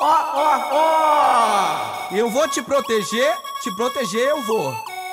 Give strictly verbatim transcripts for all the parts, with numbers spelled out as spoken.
Ó, ó, ó! Eu vou te proteger, te proteger eu vou.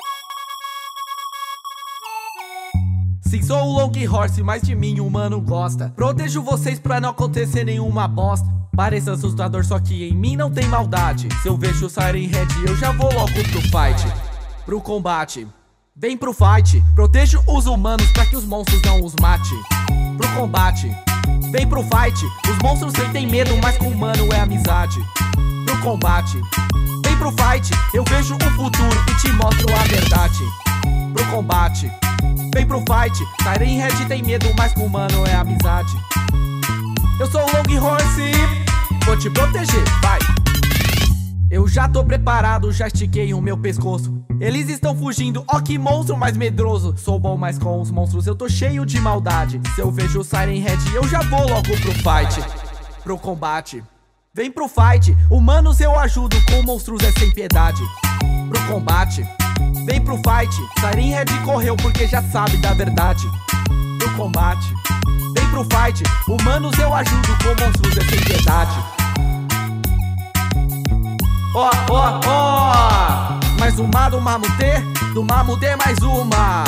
Sim, sou o Long Horse, mas de mim o mano gosta. Protejo vocês pra não acontecer nenhuma bosta. Parece assustador, só que em mim não tem maldade. Se eu vejo o Siren Head, eu já vou logo pro fight, pro combate. Vem pro fight, protejo os humanos pra que os monstros não os mate. Pro combate, vem pro fight. Os monstros sentem medo, mas com o humano é amizade. Pro combate, vem pro fight. Eu vejo o futuro e te mostro a verdade. Pro combate, vem pro fight. Siren Head tem medo, mas com o humano é amizade. Eu sou o Long Horse, vou te proteger, vai. Eu já tô preparado, já estiquei o meu pescoço. Eles estão fugindo, ó que monstro mais medroso. Sou bom, mas com os monstros eu tô cheio de maldade. Se eu vejo o Siren Head, eu já vou logo pro fight, pro combate. Vem pro fight, humanos eu ajudo, com monstros é sem piedade. Pro combate, vem pro fight. Siren Head correu porque já sabe da verdade. Pro combate, vem pro fight. Humanos eu ajudo, com monstros é sem piedade. Ó, ó, ó! Mais uma do Mamute, do Mamute mais uma.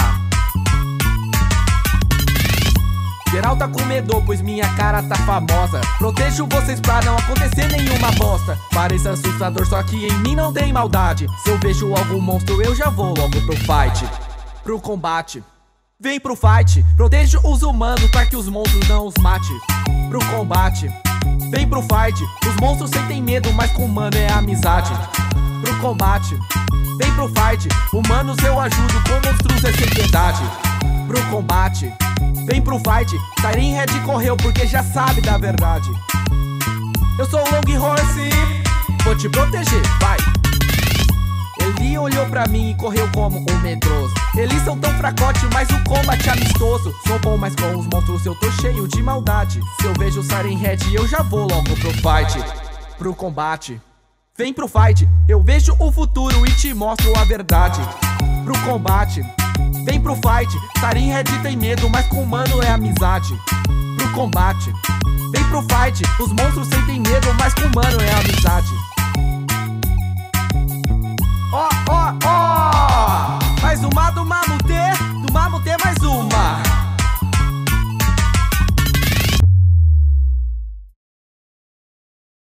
Geral tá com medo, pois minha cara tá famosa. Protejo vocês pra não acontecer nenhuma bosta. Parece assustador, só que em mim não tem maldade. Se eu vejo algum monstro, eu já vou logo pro fight, pro combate. Vem pro fight, protejo os humanos pra que os monstros não os mate. Pro combate, vem pro fight. Os monstros sentem medo, mas com o humano é amizade. Pro combate, vem pro fight. Humanos eu ajudo, com monstros é sem piedade. Pro combate, vem pro fight. Siren Head correu porque já sabe da verdade. Eu sou o Long Horse, vou te proteger, vai. Ele olhou pra mim e correu como um medroso. Eles são tão fracote, mas o combate é amistoso. Sou bom, mas com os monstros eu tô cheio de maldade. Se eu vejo o Siren Head, eu já vou logo pro fight, pro combate. Vem pro fight, eu vejo o futuro e te mostro a verdade. Pro combate, vem pro fight. Siren Head tem medo, mas com o humano é amizade. Pro combate, vem pro fight. Os monstros sentem medo, mas com o humano é amizade.